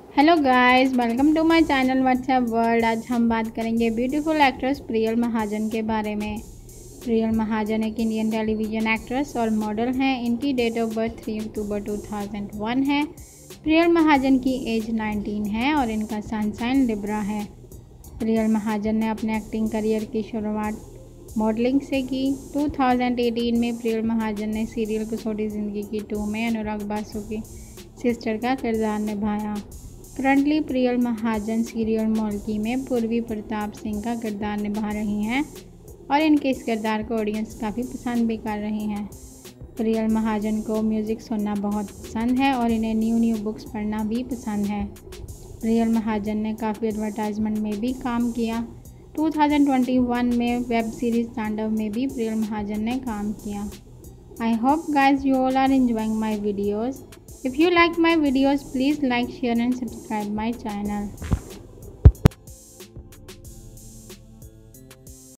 Hello guys, welcome to my channel WhatsApp world. आज हम बात करेंगे ब्यूटीफुल एक्ट्रेस प्रियल महाजन के बारे में। प्रियल महाजन एक इंडियन टेलीविज़न एक्ट्रेस और मॉडल हैं। इनकी डेट ऑफ बर्थ 3 अक्टूबर 2001 है। प्रियल महाजन की एज 19 है और इनका सन साइन लिब्रा है। प्रियल महाजन ने अपने एक्टिंग करियर की शुरुआत मॉडलिंग से की। 2018 में प्रियल महाजन ने सीरियल कसौटी ज़िंदगी की 2 में अनुराग बासु की सिस्टर का किरदार निभाया। करंटली प्रियल महाजन सीरियल मौलकी में पूर्वी प्रताप सिंह का किरदार निभा रही हैं और इनके इस किरदार को ऑडियंस काफ़ी पसंद भी कर रही हैं। प्रियल महाजन को म्यूज़िक सुनना बहुत पसंद है और इन्हें न्यू बुक्स पढ़ना भी पसंद है। प्रियल महाजन ने काफ़ी एडवर्टाइजमेंट में भी काम किया। 2021 में वेब सीरीज़ तांडव में भी प्रियल महाजन ने काम किया। I hope guys you all are enjoying my videos. If you like my videos, please like, share and subscribe my channel.